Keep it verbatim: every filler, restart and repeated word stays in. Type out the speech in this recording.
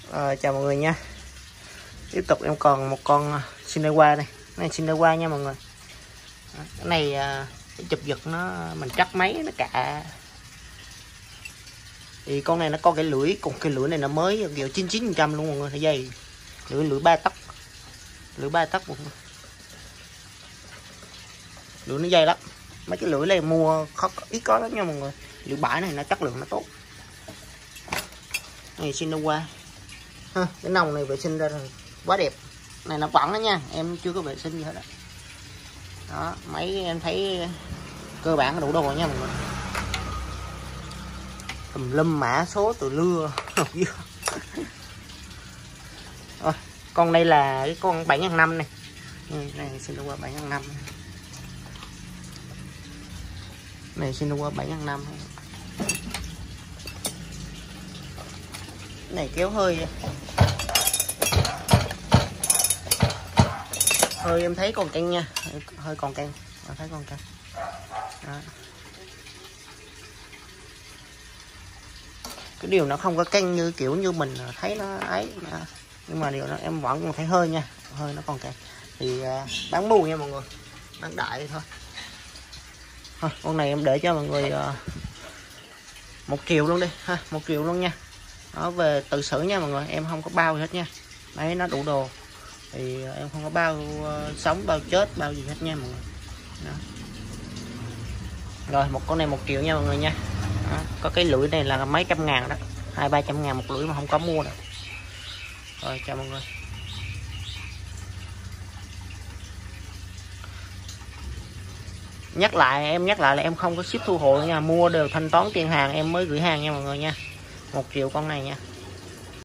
À, chào mọi người nha. Tiếp tục em còn một con Shinewa này. Cái này Shinewa nha mọi người. Cái này cái chụp giật nó mình cắt máy nó cả. Thì con này nó có cái lưỡi, cùng cái lưỡi này nó mới kiểu chín chín phần trăm luôn mọi người, thấy dây. Lưỡi lưỡi ba tấc. Lưỡi ba tấc mọi người. Lưỡi nó dày lắm. Mấy cái lưỡi này mua khó ít có lắm nha mọi người. Lưỡi bãi này nó chất lượng nó tốt. Này Shinewa. Ha, cái nòng này vệ sinh ra rồi quá đẹp. Này nó vẫn đó nha, em chưa có vệ sinh gì hết đó. Đó, máy em thấy cơ bản đủ đồ nha mọi người. Tùm lum mã số từ lưa. Rồi, con đây là cái con bảy nhân năm này. Này xin qua bảy nhân năm. Này xin qua bảy nhân năm. Này kéo hơi hơi em thấy còn căng nha, hơi còn căng, em thấy còn căng. Đó. Cái điều nó không có căng như kiểu như mình thấy nó ấy, nhưng mà điều nó em vẫn còn thấy hơi nha, hơi nó còn căng. Thì uh, bán bù nha mọi người, bán đại thôi. Thôi con này em để cho mọi người uh, một triệu luôn đi ha, một triệu luôn nha. Nó về tự xử nha mọi người, em không có bao gì hết nha. Đấy, nó đủ đồ thì em không có bao uh, sống bao chết bao gì hết nha mọi người. Đó. Rồi một con này một triệu nha mọi người nha. Đó. Có cái lưỡi này là mấy trăm ngàn đó, hai ba trăm ngàn một lưỡi mà không có mua đâu. Rồi chào mọi người. Nhắc lại em nhắc lại là em không có ship thu hộ nha, mua đều thanh toán tiền hàng em mới gửi hàng nha mọi người nha. Một triệu con này nha.